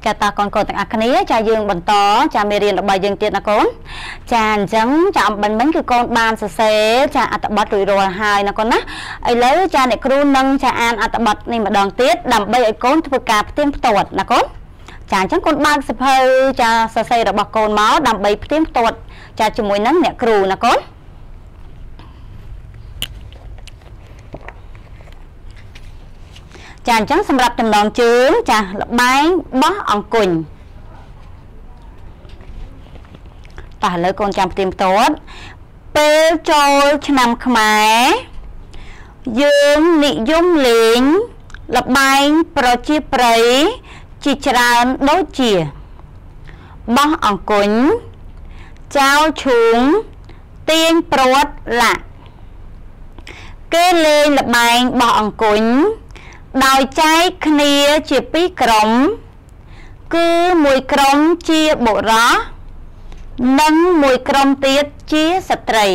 ចាតាកូនកូនទាំងអស់គ្នាចាយើងបន្តចាមេរៀនរបស់យើងទៀតណាកូនចាអញ្ចឹងចាអំបញ្ញមិញគឺកូនបានសរសេរចាអត្ថបទរួចរាល់ហើយណាកូនណាឥឡូវចាអ្នកគ្រូនឹងចាអានអត្ថបទនេះម្ដងទៀតដើម្បីឲ្យកូនធ្វើការផ្ទៀងផ្ទាត់ណាកូនចាអញ្ចឹងកូនបើកសៀវភៅចាសរសេររបស់កូនមកដើម្បីផ្ទៀងផ្ទាត់ចាជាមួយនឹងអ្នកគ្រូណាកូនចាអញ្ចឹងសម្រាប់ចំណងជើងចាល្បែងបោះអង្គុញតោះឥឡូវកូនចាំផ្ទៀងផ្ទាត់ពេលចូលឆ្នាំខ្មែរយើងនិយមលេងល្បែងប្រជាប្រិយជាច្រើនដូចជាបោះអង្គុញចោលឈូងទាញព្រាត់លាក់គេលេងល្បែងបោះអង្គុញដោយចែកគ្នាជាពីរក្រុមគឺមួយក្រុមជាបុរសនិងមួយក្រុមទៀតជាស្ត្រី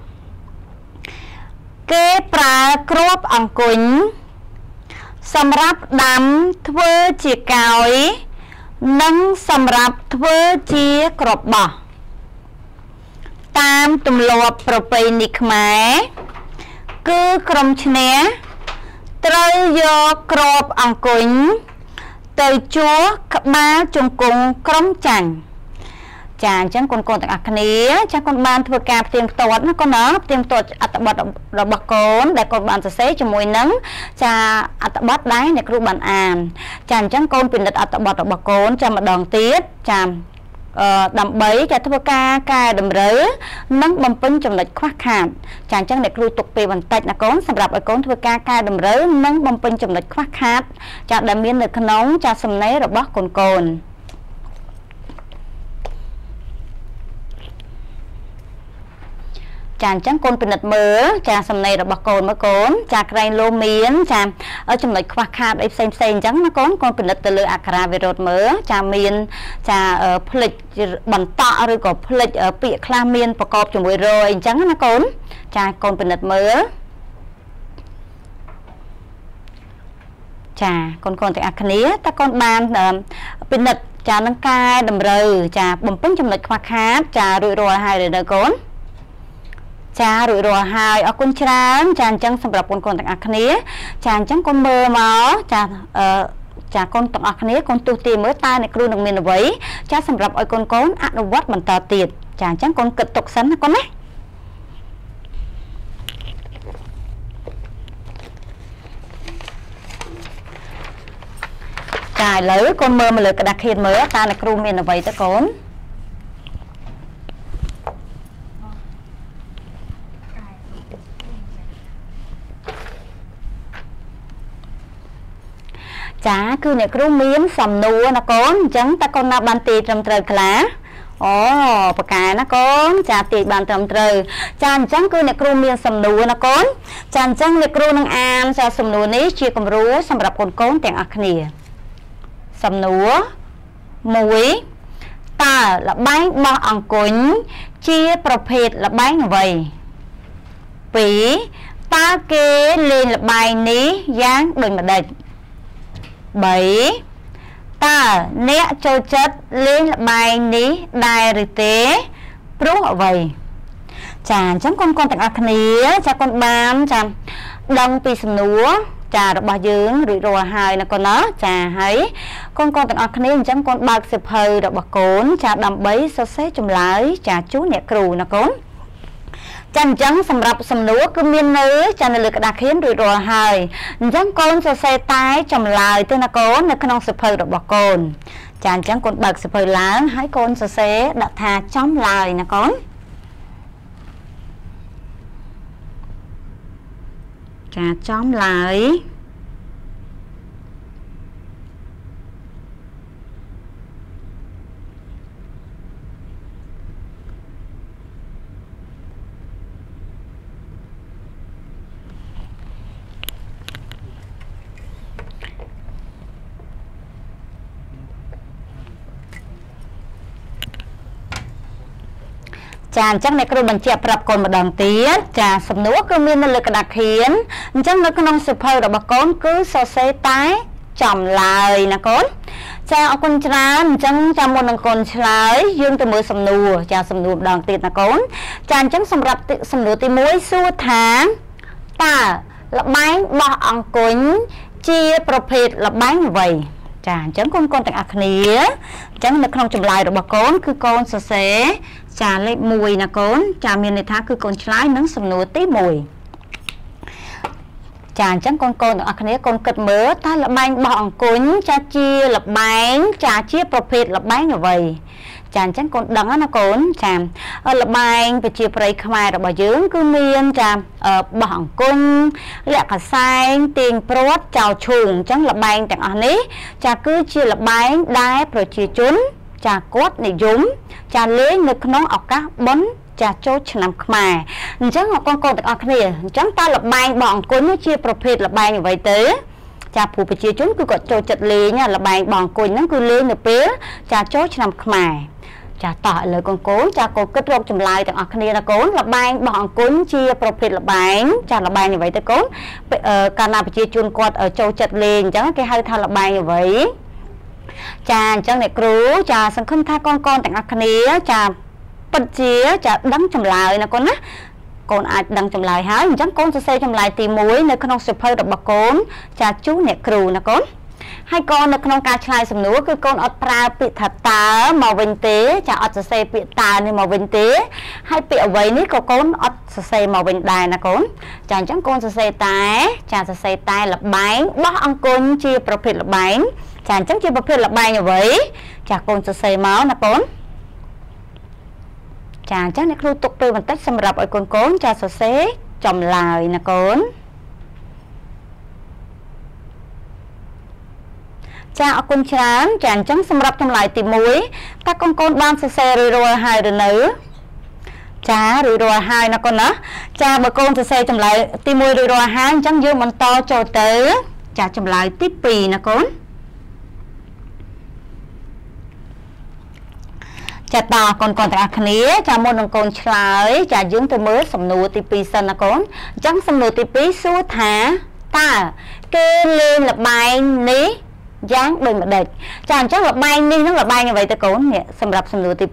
គេប្រើគ្រាប់អង្គុញសម្រាប់ដាំធ្វើជាកោយនិងសម្រាប់ធ្វើជាគ្រាប់បោះតាមទម្លាប់ប្រពៃណីខ្មែរគឺក្រុមឈ្នះត្រូវយកគ្រាប់អង្គុញទៅជួសក្បាលជង្គង់ក្រុមចាញ់ចាអញ្ចឹងកូនទាំងអស់គ្នាចាកូនបានធ្វើការផ្ទៀងផ្ទាត់ណាកូនណាផ្ទៀងផ្ទាត់អត្ថបទរបស់កូនដែលកូនបានសរសេរជាមួយនឹងចាអត្ថបទដែលអ្នកគ្រូបានអានចាអញ្ចឹងកូនពិនិត្យអត្ថបទរបស់កូនចាំម្ដងទៀតចាដើម្បីចាធ្វើការកែតម្រូវនិងបំពេញចំណុចខ្វះខាតចាអញ្ចឹងអ្នកគ្រូទុកពេលបន្តិចណាកូនសម្រាប់ឲ្យកូនធ្វើការកែតម្រូវនិងបំពេញចំណុចខ្វះខាតចាដែលមាននៅក្នុងចាសំណេររបស់កូនចាអញ្ចឹងកូនពិនិត្យមើលចាសំណេររបស់កូនមើលកូនចាក្រែងលោមានចាចំណុចខ្វះខាតអីផ្សេងអញ្ចឹងណាកូនកូនពិនិត្យទៅលើអក្ខរាវិរុទ្ធមើលចាមានចាផ្លេចបន្តឬក៏ផ្លេចពាក្យខ្លះមានប្រកបជាមួយរអីអញ្ចឹងណាកូនចាកូនពិនិត្យមើលចាកូនទាំងអស់គ្នាតើកូនបានពិនិត្យចានឹងកែតម្រូវចាបំពេញចំណុចខ្វះខាតចារួចរាល់ហើយឬនៅកូនចារួចរាល់ហើយអរគុណច្រើនចាអញ្ចឹងសម្រាប់កូនទាំងអស់គ្នាចាអញ្ចឹងកូនមើលមកចាកូនទាំងអស់គ្នាកូនទស្សន៍ទាយមើលតើអ្នកគ្រូនឹងមានអ្វីចាសម្រាប់ឲ្យកូនអនុវត្តបន្តទៀតចាអញ្ចឹងកូនគិតទុកសិនណាកូនណាចាឥឡូវកូនមើលមកលើក្តារខៀនមើលតើអ្នកគ្រូមានអ្វីទៅកូនចាគឺអ្នកគ្រូមានសំណួរណាកូនអញ្ចឹងតើកូនណាបានទាយត្រឹមត្រូវខ្លះអូប៉ាកែណាកូនចាទាយបានត្រឹមត្រូវចាអញ្ចឹងគឺអ្នកគ្រូមានសំណួរណាកូនចាអញ្ចឹងអ្នកគ្រូនឹងអានចាសំណួរនេះជាគំរូសម្រាប់កូនទាំងអស់គ្នាសំណួរ1តើល្បែងបោះអង្គុញជាប្រភេទល្បែងអ្វី2តើគេលេងល្បែងនេះយ៉ាងដូចម្ដេច3តើអ្នកចូលចិត្តលេងល្បែងនេះដែរឬទេព្រោះអ្វីចាអញ្ចឹងកូនទាំងអស់គ្នាចាកូនបានចាដឹងពីសំណួរចារបស់យើងរួចរាល់ហើយណាកូនណាចាហើយកូនទាំងអស់គ្នាអញ្ចឹងកូនបើកសៀវភៅរបស់កូនចាដើម្បីសរសេរចម្លើយចាជូនអ្នកគ្រូណាកូនចាអញ្ចឹងសម្រាប់សំណួរគឺមាននៅចានៅលើក្តារខៀនរួចរាល់ហើយអញ្ចឹងកូនសរសេរតែចម្លើយទៅណាកូននៅក្នុងសៀវភៅរបស់កូនចាអញ្ចឹងកូនបើកសៀវភៅឡើងហើយកូនសរសេរដាក់ថាចំឡើយណាកូនចាចំឡើយចាអញ្ចឹងអ្នកគ្រូបញ្ជាក់ប្រាប់កូនម្ដងទៀតចាសំណួរគឺមាននៅលើក្តារខៀនអញ្ចឹងនៅក្នុងសៀវភៅរបស់កូនគឺសរសេរតែចំឡើយណាកូនចាអរគុណច្រើនអញ្ចឹងចាំមុននឹងកូនឆ្លើយយើងទៅមើលសំណួរចាសំណួរម្ដងទៀតណាកូនចាអញ្ចឹងសម្រាប់សំណួរទី1សួរថាតើល្បែងបោះអង្គញ់ជាប្រភេទល្បែងអ្វីចាអញ្ចឹងកូនទាំងអស់គ្នាអញ្ចឹងនៅក្នុងចម្លើយរបស់កូនគឺកូនសរសេរចាលេខ1ណាកូនចាមានន័យថាគឺកូនឆ្លើយនឹងសំណួរទី1ចាអញ្ចឹងកូនទាំងអស់គ្នាកូនគិតមើលតើល្បែងបោះអង្គញ់ចាជាល្បែងចាជាប្រភេទល្បែងអ្វីចាអញ្ចឹងកូនដឹងណាកូនចាល្បែងប្រជាប្រិយខ្មែររបស់យើងគឺមានចាបោះអង្គញ់លាក់កសែងទាញព្រាត់ចោលឈូងអញ្ចឹងល្បែងទាំងអស់នេះចាគឺជាល្បែងដែលប្រជាជនចាគាត់និយមចាលេងនៅក្នុងឱកាសបុណ្យចាចូលឆ្នាំខ្មែរអញ្ចឹងកូនទាំងអស់គ្នាអញ្ចឹងតើល្បែងបោះអង្គញ់ជាប្រភេទល្បែងអ្វីទៅចាព្រោះប្រជាជនគឺគាត់ចូលចិត្តលេងល្បែងបោះអង្គញ់ហ្នឹងគឺលេងនៅពេលចាចូលឆ្នាំខ្មែរចាតោះឥឡូវកូនចាកូនគិតរកចម្លើយទាំងអស់គ្នាណាកូនល្បែងបោះអង្គញ់ជាប្រភេទល្បែងចាល្បែងអ្វីទៅកូនកាលណាប្រជាជនគាត់ចូលចិត្តលេងអញ្ចឹងគេហៅថាល្បែងអ្វីចាអញ្ចឹងអ្នកគ្រូចាសង្ឃឹមថាកូនទាំងអស់គ្នាចាពិតជាចាដឹងចម្លើយណាកូនណាកូនអាចដឹងចម្លើយហើយអញ្ចឹងកូនសរសេរចម្លើយទី1នៅក្នុងសៀវភៅរបស់កូនចាជូនអ្នកគ្រូណាកូនហើយកូននៅក្នុងការឆ្លើយសំណួរគឺកូនអត់ប្រើពាក្យថាតើមកវិញទេចាអត់សរសេរពាក្យតើនេះមកវិញទេហើយពាក្យអ្វីនេះក៏កូនអត់សរសេរមកវិញដែរណាកូនចាអញ្ចឹងកូនសរសេរតែចាសរសេរតែល្បែងបោះអង្គញ់ជាប្រភេទល្បែងចាអញ្ចឹងជាប្រភេទល្បែងអ្វីចាកូនសរសេរមកណាកូនចាអញ្ចឹងអ្នកគ្រូទុកពេលបន្តិចសម្រាប់ឲ្យកូនចាសរសេរចម្លើយណាកូនចាអរគុណច្រើនចាអញ្ចឹងសម្រាប់ចម្លើយទី1តើកូនបានសរសេររួចរាល់ហើយឬនៅចារួចរាល់ហើយណាកូនណាចាបើកូនសរសេរចម្លើយទី1រួចរាល់ហើយអញ្ចឹងយើងបន្តចូលទៅចាចម្លើយទី2ណាកូនចាតើកូនទាំងអស់គ្នាចាមុននឹងកូនឆ្លើយចាយើងទៅមើលសំណួរទី2សិនណាកូនអញ្ចឹងសំណួរទី2សួរថាតើគេលេងល្បែងនេះយ៉ាងដូចម្ដេចចាអញ្ចឹងល្បែងនេះនឹងល្បែងអ្វីទៅកូននេះសម្រាប់សំណួរទី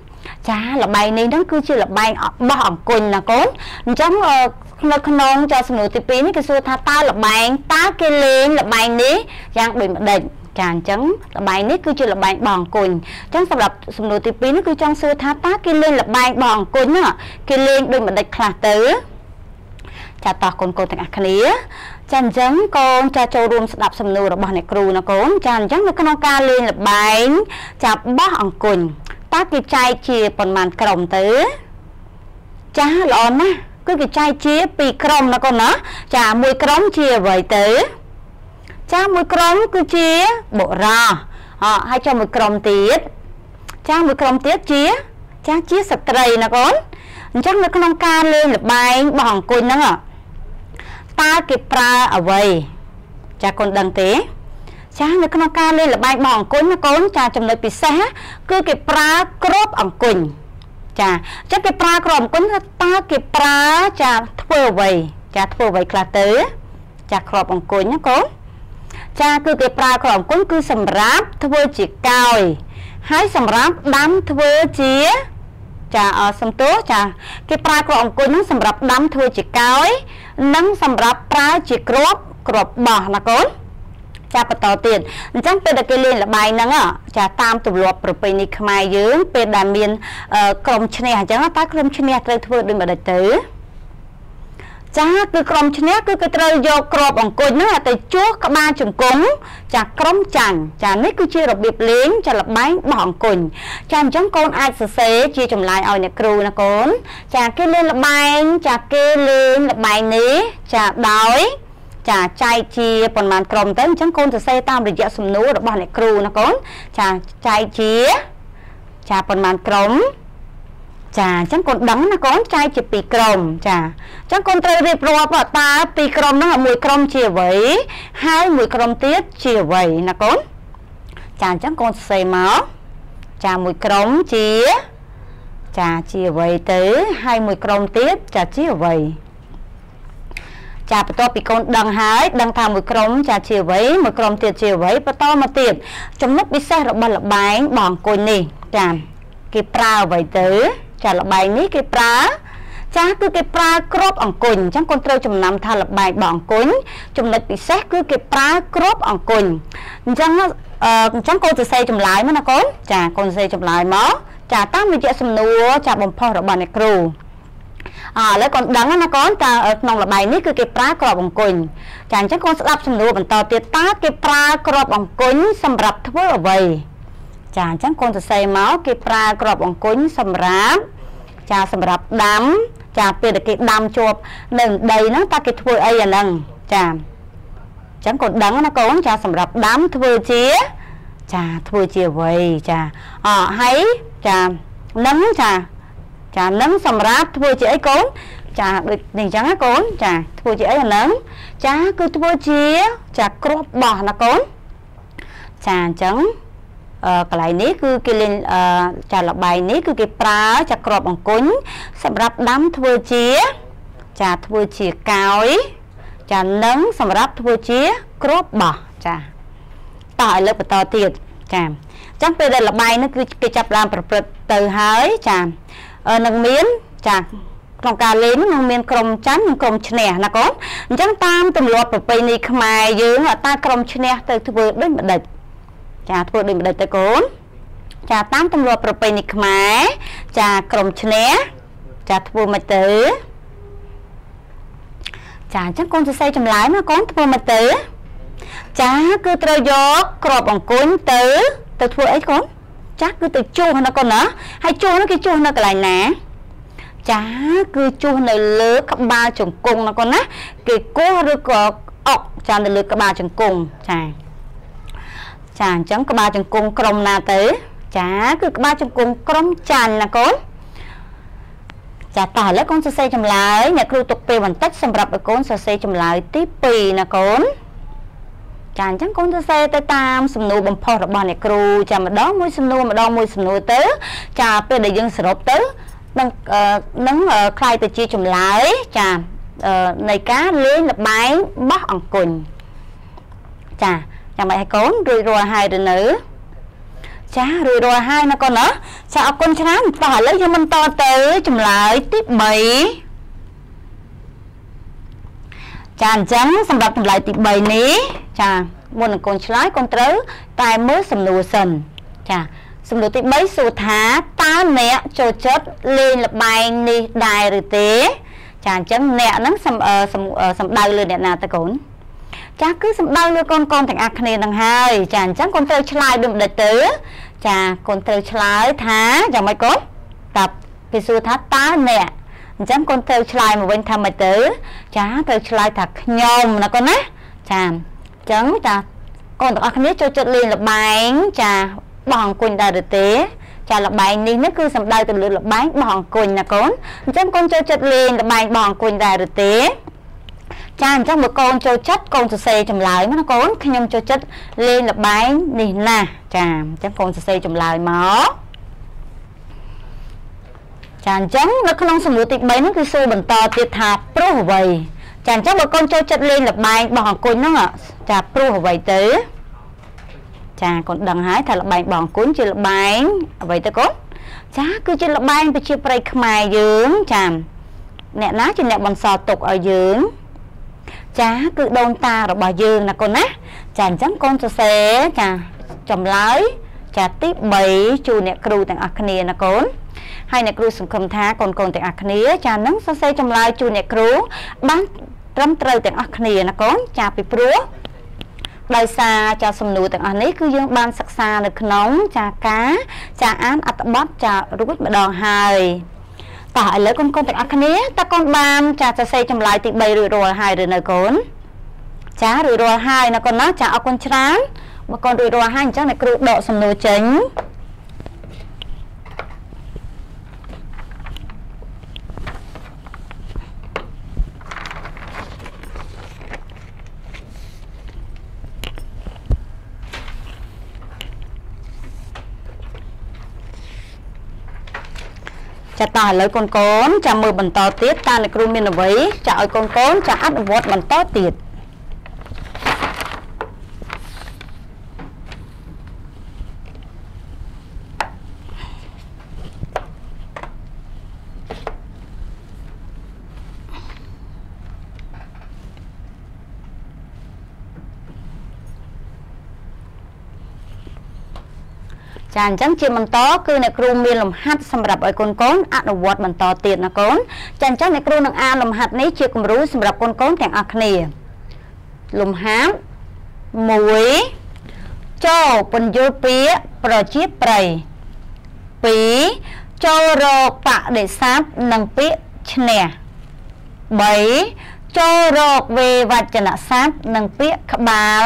2ចាល្បែងនេះនឹងគឺជាល្បែងបោះអង្គញ់ណាកូនអញ្ចឹងនៅក្នុងចាសំណួរទី2នេះគេសួរថាតើល្បែងតើគេលេងល្បែងនេះយ៉ាងដូចម្ដេចចាអញ្ចឹងល្បែងនេះគឺជាល្បែងបោះអង្គញ់អញ្ចឹងសម្រាប់សំណួរទី2នេះគឺចង់សួរថាតើគេលេងល្បែងបោះអង្គញ់ណាគេលេងដូចម្ដេចខ្លះទៅចាតោះកូនទាំងអស់គ្នាចាអញ្ចឹងកូនចាចូលរួមស្ដាប់សំណួររបស់អ្នកគ្រូណាកូនចាអញ្ចឹងនៅក្នុងការលេងល្បែងចាបោះអង្គញ់តើគេចែកជាប៉ុន្មានក្រុមទៅចាល្អណាស់គឺគេចែកជា2ក្រុមណាកូនណាចាមួយក្រុមជាអ្វីទៅចាមួយក្រុមគឺជាបុរសហើយចាំមួយក្រុមទៀតចាមួយក្រុមទៀតជាចាជាស្ត្រីណាកូនអញ្ចឹងនៅក្នុងការលេងល្បែងបោះអង្គញ់ហ្នឹងតើគេប្រើអ្វីចាកូនដឹងទេចានៅក្នុងការលេងល្បែងបោះអង្គញ់ណាកូនចាចំណុចពិសេសគឺគេប្រើគ្រាប់អង្គញ់ចាអញ្ចឹងគេប្រើគ្រាប់អង្គញ់តើគេប្រើចាធ្វើអ្វីចាធ្វើអ្វីខ្លះទៅចាគ្រាប់អង្គញ់ណាកូនចាគឺគេប្រើគ្រាប់អង្គញ់គឺសម្រាប់ធ្វើជាកោយហើយសម្រាប់ដាំធ្វើជាចាសំទោសចាគេប្រើគ្រាប់អង្គញ់ហ្នឹងសម្រាប់ដាំធ្វើជាកោយនិងសម្រាប់ប្រើជាគ្រាប់បោះណាកូនចាបន្តទៀតអញ្ចឹងពេលដែលគេលេងល្បែងហ្នឹងចាតាមទម្លាប់ប្រពៃណីខ្មែរយើងពេលដែលមានក្រុមឈ្នះអញ្ចឹងតើក្រុមឈ្នះត្រូវធ្វើដូចម្ដេចទៅចាគឺក្រុមឈ្នះគឺគេត្រូវយកគ្រាប់អង្គញ់ហ្នឹងទៅជួសក្បាលជង្គង់ចាក្រុមចាញ់ចានេះគឺជារបៀបលេងចាល្បែងបោះអង្គញ់ចាអញ្ចឹងកូនអាចសរសេរជាចម្លើយឲ្យអ្នកគ្រូណាកូនចាគេលេងល្បែងចាគេលេងល្បែងនេះចាដោយចាចែកជាប៉ុន្មានក្រុមទៅអញ្ចឹងកូនសរសេរតាមរយៈសំណួររបស់អ្នកគ្រូណាកូនចាចែកជាចាប៉ុន្មានក្រុមចាអញ្ចឹងកូនដឹងណាកូនចែកជា2ក្រុមចាអញ្ចឹងកូនត្រូវរៀបរាប់តើ2ក្រុមហ្នឹងមួយក្រុមជាអ្វីហើយមួយក្រុមទៀតជាអ្វីណាកូនចាអញ្ចឹងកូនសរសេរមកចាមួយក្រុមជាចាជាអ្វីទៅហើយមួយក្រុមទៀតចាជាអ្វីចាបន្ទាប់ពីកូនដឹងហើយដឹងថាមួយក្រុមចាជាអ្វីមួយក្រុមទៀតជាអ្វីបន្តមកទៀតចំណុចពិសេសរបស់ល្បែងបោះអង្គុយនេះចាគេប្រើអ្វីទៅចាល្បែងនេះគេប្រើចាគឺគេប្រើគ្រាប់អង្គុញអញ្ចឹងកូនត្រូវចំណាំថាល្បែងបោះអង្គុញចំណុចពិសេសគឺគេប្រើគ្រាប់អង្គុញអញ្ចឹងកូនសរសេរចម្លើយមកណាកូនចាកូនសរសេរចម្លើយមកចាតាមរយៈសំណួរចាបំផុសរបស់អ្នកគ្រូឥឡូវកូនដឹងណាកូនតើក្នុងល្បែងនេះគឺគេប្រើគ្រាប់អង្គុញចាអញ្ចឹងកូនស្ដាប់សំណួរបន្តទៀតតើគេប្រើគ្រាប់អង្គុញសម្រាប់ធ្វើអ្វីចាអញ្ចឹងកូនសរសេរមកគេប្រើគ្រាប់អង្គុញសម្រាប់ចាសម្រាប់ដាំចាពេលដែលគេដាំជាប់នៅដីហ្នឹងតើគេធ្វើអីអាហ្នឹងចាអញ្ចឹងកូនដឹងណាកូនចាសម្រាប់ដាំធ្វើជាចាធ្វើជាអ្វីចាហើយចានឹងចានឹងសម្រាប់ធ្វើជាអីកូនចាដូចនេះអញ្ចឹងណាកូនចាធ្វើជាអីអាហ្នឹងចាគឺធ្វើជាចាគ្រាប់បោះណាកូនចាអញ្ចឹងកន្លែងនេះគឺគេលេងចាល្បែងនេះគឺគេប្រើចាគ្រាប់អង្គុញសម្រាប់ដាំធ្វើជាចាធ្វើជាកោយចានឹងសម្រាប់ធ្វើជាគ្រាប់បោះចាតោះឲ្យលើកបន្តទៀតចាអញ្ចឹងពេលដែលល្បែងនេះគឺគេចាប់ឡើងប្រព្រឹត្តទៅហើយចានឹងមានចាក្នុងការលេងនឹងមានក្រុមចាញ់និងក្រុមឈ្នះណាកូនអញ្ចឹងតាមទម្លាប់ប្រពៃណីខ្មែរយើងតើក្រុមឈ្នះទៅធ្វើដូចម្ដេចចាធ្វើដូចម្ដេចទៅកូនចាតាមទម្លាប់ប្រពៃណីខ្មែរចាក្រុមឈ្នះចាធ្វើមិនទៅចាអញ្ចឹងកូនសរសេរចម្លើយមកកូនធ្វើមិនទៅចាគឺត្រូវយកគ្រាប់អង្គុញទៅធ្វើអីកូនចាគឺទៅជួសណាកូនណាហើយជួសនោះគេជួសនៅកន្លែងណាចាគឺជួសនៅលើក្បាលជង្គង់ណាកូនណាគេគោះឬក៏អុកចានៅលើក្បាលជង្គង់ចាអញ្ចឹងក្បាលជង្គង់ក្រុមណាទៅចាគឺក្បាលជង្គង់ក្រុមចាញ់ណាកូនចាតោះឥឡូវកូនសរសេរចម្លើយអ្នកគ្រូទុកពេលបន្តិចសម្រាប់ឲ្យកូនសរសេរចម្លើយទី2ណាកូនចាអញ្ចឹងកូនសរសេរទៅតាមសំណួរបំផុសរបស់អ្នកគ្រូចាម្ដងមួយសំណួរទៅចាពេលដែលយើងសរុបទៅនឹងคล้ายទៅជាចម្លើយចានៃការលេងល្បែងបោះអង្គុញចាចាំបាច់ឲ្យកូនរួចរាល់ហើយឬនៅចារួចរាល់ហើយណាកូនណាចាអរគុណច្រើនតោះឥឡូវយើងបន្តទៅចម្លើយទី3ចាអញ្ចឹងសម្រាប់ចម្លើយទី3នេះចាមុននឹងកូនឆ្លើយកូនត្រូវតែមើលសំណួរសិនចាសំណួរទី3សួរថាតើអ្នកចូលចិត្តលេងល្បែងនេះដែរឬទេចាអញ្ចឹងអ្នកហ្នឹងសំដៅលើអ្នកណាតើកូនចាគឺសំដៅលើកូនទាំងអស់គ្នានឹងហើយចាអញ្ចឹងកូនត្រូវឆ្លើយដូចម្ដេចទៅចាកូនត្រូវឆ្លើយថាយ៉ាងម៉េចកូនតាគេសួរថាតើអ្នកអញ្ចឹងកូនត្រូវឆ្លើយមកវិញថាម៉េចទៅចាត្រូវឆ្លើយថាខ្ញុំណាកូនណាចាអញ្ចឹងចាកូនទាំងអស់គ្នាចូលចិត្តលេងល្បែងចាបោះអង្គុញដែរឬទេចាល្បែងនេះគឺសំដៅទៅលើល្បែងបោះអង្គុញណាកូនអញ្ចឹងកូនចូលចិត្តលេងល្បែងបោះអង្គុញដែរឬទេចាអញ្ចឹងបើកូនចូលចិត្តកូនសរសេរចម្លើយមកណាកូនខ្ញុំចូលចិត្តលេងល្បែងនេះណាចាអញ្ចឹងកូនសរសេរចម្លើយមកចាអញ្ចឹងនៅក្នុងសំណួរទី3ហ្នឹងគឺសួរបន្តទៀតថាព្រោះអ្វីចាអញ្ចឹងបើកូនចូលចិត្តលេងល្បែងបោះអង្គុញហ្នឹងចាព្រោះអ្វីទៅចាកូនដឹងហើយថាល្បែងបោះអង្គុញជាល្បែងអ្វីទៅកូនចាគឺជាល្បែងប្រជាប្រិយខ្មែរយើងចាអ្នកណាជាអ្នកបន្សល់ទុកឲ្យយើងចាគឺដូនតារបស់យើងណាកូនណាចាអញ្ចឹងកូនសរសេរចាចម្លើយចាទី3ជូនអ្នកគ្រូទាំងអស់គ្នាណាកូនហើយអ្នកគ្រូសង្ឃឹមថាកូនទាំងអស់គ្នាចានឹងសរសេរចម្លើយជូនអ្នកគ្រូបានត្រឹមត្រូវទាំងអស់គ្នាណាកូនចាពីព្រោះដោយសារចាសំណួរទាំងអស់នេះគឺយើងបានសិក្សានៅក្នុងចាការចាអានអត្ថបទចារួចម្ដងហើយតោះឥឡូវកូនទាំងអស់គ្នាតើកូនបានចាសរសេរចម្លើយទី3រួចរាល់ហើយឬនៅកូនចារួចរាល់ហើយណាកូនណាចាអរគុណច្រើនបើកូនរួចរាល់ហើយអញ្ចឹងអ្នកគ្រូដកសំណួរចេញចាតើឥឡូវកូនកូនចាំមើលបន្តទៀតតើអ្នកគ្រូមានអ្វីចាឲ្យកូនកូនចាអនុវត្តបន្តទៀតចាអញ្ចឹងជាបន្តគឺអ្នកគ្រូមានលំហាត់សម្រាប់ឲ្យកូនកូនអនុវត្តបន្តទៀតណាកូនចាអញ្ចឹងអ្នកគ្រូនឹងអានលំហាត់នេះជាគំរូសម្រាប់កូនកូនទាំងអស់គ្នាលំហាត់1ចូលពន្យល់ពាក្យប្រជាប្រិយ2ចូលរកបដិស័ព្ទនិងពាក្យឈ្នះ3ចូលរកវេវចនស័ព្ទនិងពាក្យក្បាល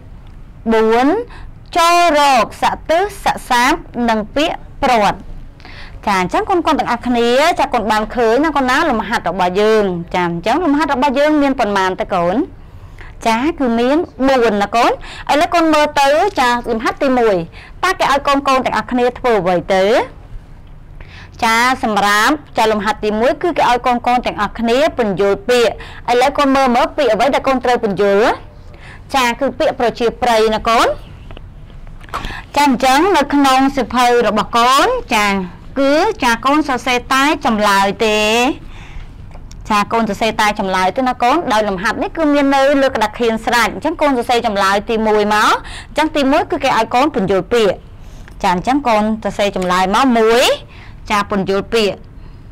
4ចូលរកសទិសស័ព្ទនិងពាក្យព្រាត់ចាអញ្ចឹងកូនកូនទាំងអស់គ្នាចាកូនបានឃើញណាកូនណាលំហាត់របស់យើងចាអញ្ចឹងលំហាត់របស់យើងមានប៉ុន្មានទៅកូនចាគឺមាន4ណាកូនឥឡូវកូនមើលទៅចាលំហាត់ទី1តើគេឲ្យកូនកូនទាំងអស់គ្នាធ្វើអ្វីទៅចាសម្រាប់ចាលំហាត់ទី1គឺគេឲ្យកូនកូនទាំងអស់គ្នាពន្យល់ពាក្យឥឡូវកូនមើលពាក្យអ្វីដែលកូនត្រូវពន្យល់ចាគឺពាក្យប្រជាប្រិយណាកូនចាអញ្ចឹងនៅក្នុងសៀវភៅរបស់កូនចាគឺចាកូនសរសេរតែចម្លើយទេចាកូនសរសេរតែចម្លើយទេណាកូនដោយលំហាត់នេះគឺមាននៅលើក្តារខៀនស្រាច់អញ្ចឹងកូនសរសេរចម្លើយទី1មកអញ្ចឹងទី1គឺគេឲ្យកូនពន្យល់ពាក្យចាអញ្ចឹងកូនសរសេរចម្លើយមក1ចាពន្យល់ពាក្យ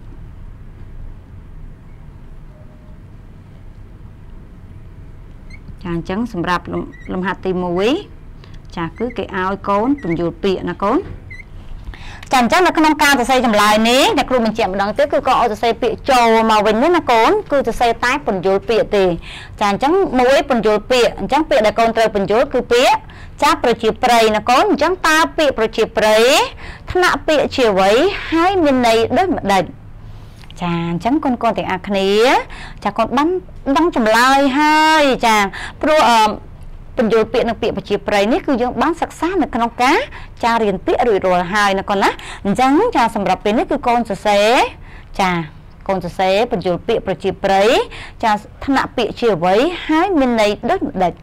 ចាអញ្ចឹងសម្រាប់លំហាត់ទី1ចាគឺគេឲ្យកូនពន្យល់ពាក្យណាកូនចាអញ្ចឹងនៅក្នុងការសរសេរចម្លើយនេះអ្នកគ្រូបញ្ជាក់ម្ដងទៀតគឺក៏ឲ្យសរសេរពាក្យចូលមកវិញណាកូនគឺសរសេរតែពន្យល់ពាក្យទេចាអញ្ចឹង1ពន្យល់ពាក្យអញ្ចឹងពាក្យដែលកូនត្រូវពន្យល់គឺពាក្យចាប្រជាប្រិយណាកូនអញ្ចឹងតើពាក្យប្រជាប្រិយថ្នាក់ពាក្យជាអ្វីហើយមានន័យដូចម្ដេចចាអញ្ចឹងកូនកូនទាំងអស់គ្នាចាកូនបានដឹងចម្លើយហើយចាព្រោះពន្យល់ពាក្យនិងពាក្យប្រជាប្រិយនេះគឺយើងបានសិក្សានៅក្នុងការចារៀនពាក្យរួចរាល់ហើយណាកូនណាអញ្ចឹងចាសម្រាប់ពេលនេះគឺកូនសរសេរចាកូនសរសេរពន្យល់ពាក្យប្រជាប្រិយចាថ្នាក់ពាក្យជាអ្វីហើយមានន័យដូចម្ដេច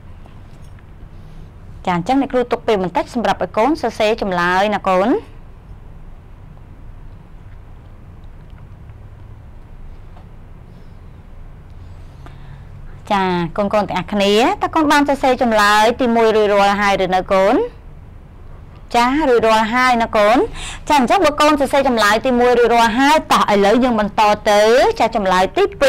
ចាអញ្ចឹងអ្នកគ្រូទុកពេលបន្តិចសម្រាប់ឲ្យកូនសរសេរចម្លើយណាកូនចាកូនកូនទាំងអស់គ្នាតើកូនបានសរសេរចម្លើយទី1រួចរាល់ហើយឬនៅកូនចារួចរាល់ហើយណាកូនចាអញ្ចឹងបើកូនសរសេរចម្លើយទី1រួចរាល់ហើយតោះឥឡូវយើងបន្តទៅចាចម្លើយទី2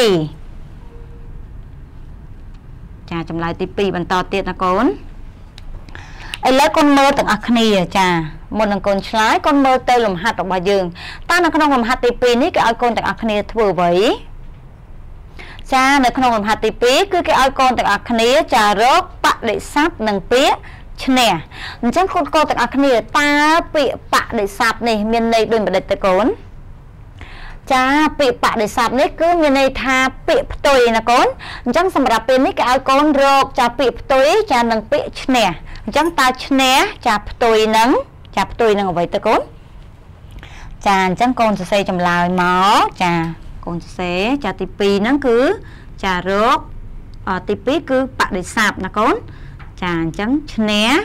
ចាចម្លើយទី2បន្តទៀតណាកូនឥឡូវកូនមើលទាំងអស់គ្នាចាមុននឹងកូនឆ្លើយកូនមើលទៅលំហាត់របស់យើងតើនៅក្នុងលំហាត់ទី2នេះគេឲ្យកូនទាំងអស់គ្នាធ្វើអ្វីចានៅក្នុងលំហាត់ទី2គឺគេឲ្យកូនទាំងអស់គ្នាចារកបដិស័ព្ទនិងពាក្យឈ្នះអញ្ចឹងកូនទាំងអស់គ្នាតើពាក្យបដិស័ព្ទនេះមានន័យដូចម្ដេចទៅកូនចាពាក្យបដិស័ព្ទនេះគឺមានន័យថាពាក្យផ្ទុយណាកូនអញ្ចឹងសម្រាប់ពេលនេះគេឲ្យកូនរកចាពាក្យផ្ទុយចានិងពាក្យឈ្នះអញ្ចឹងតើឈ្នះចាផ្ទុយនឹងអ្វីទៅកូនចាអញ្ចឹងកូនសរសេរចម្លើយមកចាកូនសរសេរចាទី2ហ្នឹងគឺចារកទី2គឺបដិស័ព្ទណាកូនចាអញ្ចឹងឈ្នះ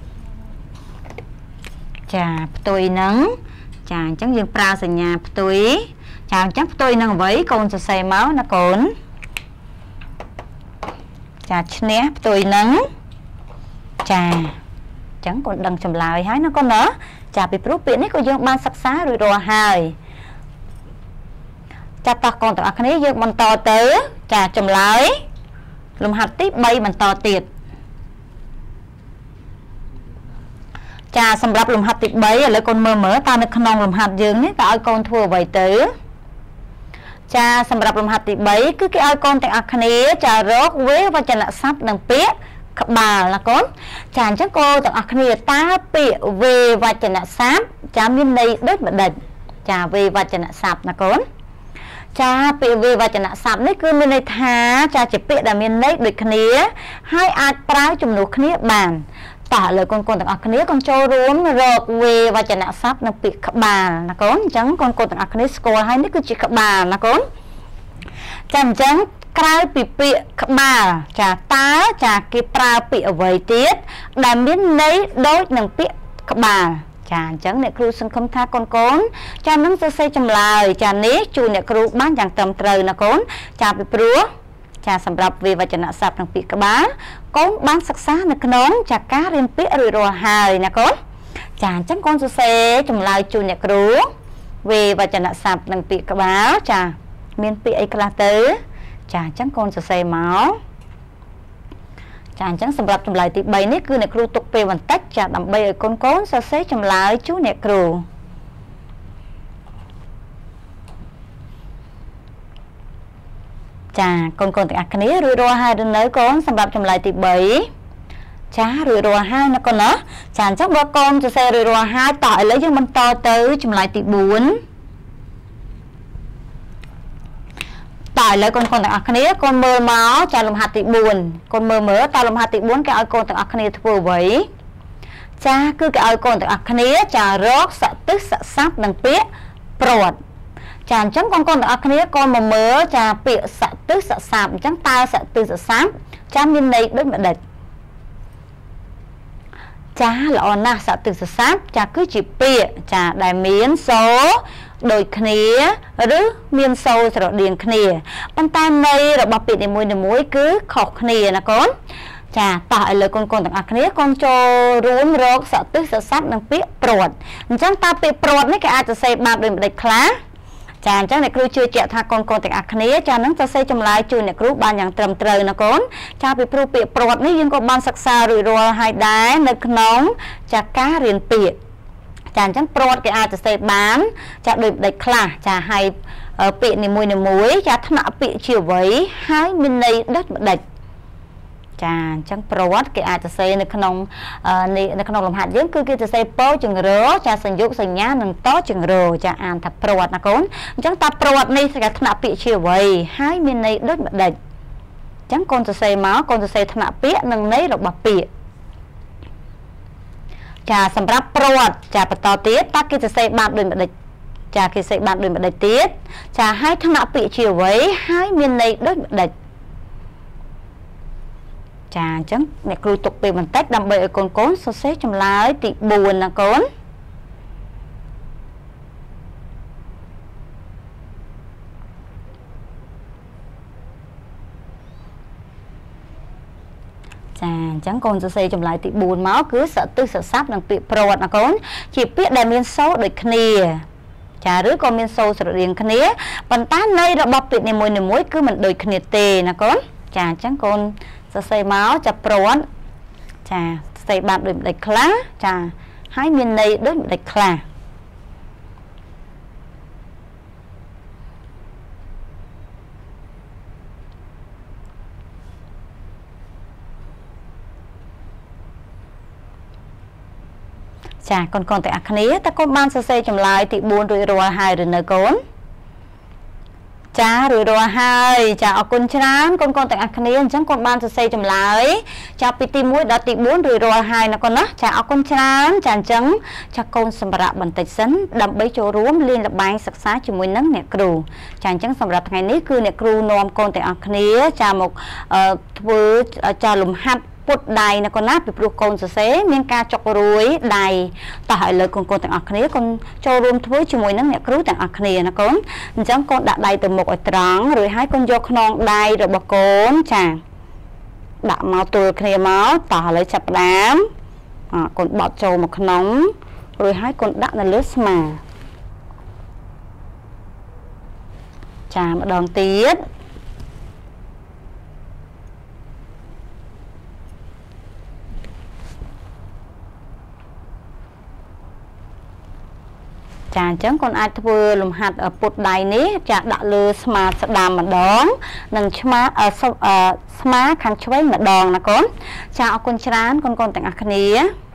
ចាផ្ទុយនឹងចាអញ្ចឹងយើងប្រើសញ្ញាផ្ទុយចាអញ្ចឹងផ្ទុយនឹងអ្វីកូនសរសេរមកណាកូនចាឈ្នះផ្ទុយនឹងចាអញ្ចឹងកូនដឹងចម្លើយហើយណាកូនណាចាពីព្រោះពាក្យនេះក៏យើងបានសិក្សារួចរាល់ហើយចាតោះកូនទាំងអស់គ្នាយើងបន្តទៅចាចម្លើយលំហាត់ទី3បន្តទៀតចាសម្រាប់លំហាត់ទី3ឥឡូវកូនមើលតើនៅក្នុងលំហាត់យើងនេះក៏ឲ្យកូនធ្វើអ្វីទៅចាសម្រាប់លំហាត់ទី3គឺគេឲ្យកូនទាំងអស់គ្នាចារកវេវចនស័ព្ទនិងពាក្យក្បាលណាកូនចាអញ្ចឹងកូនទាំងអស់គ្នាតើពាក្យវេវចនស័ព្ទចាមានន័យដូចម្ដេចចាវេវចនស័ព្ទណាកូនចាពាក្យវេវចនស័ព្ទនេះគឺមានន័យថាចាជាពាក្យដែលមានន័យដូចគ្នាហើយអាចប្រើជំនួសគ្នាបាន tả lời con từng ác này con cho rúm rợp về và chẳng nạ sắp nó bị khắp bà là con chẳng con từng ác này score hay nó cứ chỉ khắp bà là con chẳng chẳng cái bị khắp bà chả tá chả cái pra bị ở vậy tiết đã miếng lấy đôi nằng bị khắp bà chả chẳng nè kêu sân không tha con cha nó sẽ xây trong lời chả né chui nè kêu bán chẳng tầm trời là con chả bị prúa chả sầm rập về và chẳng nạ sập nằng bị khắp bà con bán sắc xá nè nón chả cá riêng biết rồi hài nè con chả chẳng con sẽ trong lại chủ nhật rú về và chẳng nạ sạp nằng bị cả báo chả miền bị ấy là tới chả chẳng con sẽ máu chả chẳng sầm rập trong lại thì bảy nít cứ nè kêu tục về bằng tách chả đầm bay ở con sẽ trong lại chú nè kêu chà con từng ác này rồi hai đứa nới con sắm bắp trong lại thì bảy chá rồi hai nó con nữa chàng chắc ba con cho xe rồi hai tỏi lấy cho mình to tới trong lại thì bốn tỏi lấy con từng ác này con mơ máu chà lồng hạt thì buồn con mơ mỡ ta lồng hạt thì bốn cái con từng ác này vừa vậy cha cứ cái con từng ác này chà rót sợ tức sợ sáp đằng pía prot chàng chẳng con từng ác này con mà mỡ chà pía sợ tức sợ sáp chẳng ta sợ tức sợ sáp cha miền này đối mà địch cha là on na sợ từ sát cha cứ chỉ bịa cha đại miến số đôi khía rứ miên sâu rồi điền khía bàn tay này rồi bọc bịt để mũi cứ khọc khía là con cha tại lời con từng ác khía con cho rúm rốt sợ tức sợ sát đang biết prot chẳng ta bị prot mấy cái aiจะ xây bạc để địch khá chàng chắc này kêu chưa chạy tha con từng ác khía cha nóจะ xây trong lại chui này kêu banอย่างtrầm trời là con cha bị pru bị prot này nhưng có ban sắc xa rồi hai đá nơi nóng cha cá riêng bị chàng chắc prot cái aiจะ xây bán cha được địch khá cha hay bị này muối cha thằng nào bị chiều với hai bên này đất địch chà chẳng prot cái aiจะ xây nơi nóng nơi nóng làm hạt giống cứ kiaจะ xây po chừng rớ cha sinh dục sinh nhá nâng to chừng rớ cha an thật prot là con chẳng ta prot này sẽ thằng nào bị chiều với hai bên này đất địch chẳng conจะ xây máu conจะ xây thằng nào biết nâng nấy rồi bạc bị chà sầm ráp prot chà bắt to tiết ta kiaจะ xây bạn đôi mà địch chà kia xây bạn đôi mà địch tiết chà hai thằng nào bị chiều với hai bên này đất địch chà chẳng mẹ kêu tục về bằng tách đâm bệ con so xếp trong lái thì buồn là con chà chẳng con so xếp trong lái thì buồn máu cứ sợ tư sợ sáp đang bị prot là con chỉ biết đại miên số đôi khía chà rứa con miên sâu sợ riêng khía bàn tay này là bọc bị này mũi cứ mình đôi khía tê là con chà chẳng con sẽ xây máu chà prot chà xây bạn đôi địch khá chà hai miền này đối địch khá chà con tại ác này ta con ban sẽ xây trong lại thì buồn rồi hai rồi nơi con cha rồi hai cha ở con chán con từng ác này chẳng con ban sẽ xây trong lại cha pt mũi đã tị 4 rồi hai là con đó cha ở con chán chán trắng cha con sầm rạ bằng tịch sấn đâm bấy chỗ rúm liên là bài sắc xá chỉ mũi nắng nè cừu chán trắng sầm rạ ngày ní cứ nè cừu nôm con từng ác này cha một vừa cha lùm hạt bột đầy là con nát bị con sẽ miếng ca chọc ruồi đầy tại lời con từng ác này con cho rúm với chỉ mũi nắng nè cừu từng ác này là con chẳng con đã đầy từ một ở trắng rồi hai con vô non đầy rồi bọc con chàng đã máu từ kia máu tả lấy chập đám con bọt trâu một nóng rồi hai con đã là lướt mà chà một đòn tiết chà chẳng con ai vừa lùm hạt ở bột đầy ní chà đã lừa mà đàm mà đón nâng smart khăn chuối mà đòn là con chào con chán con từng ác này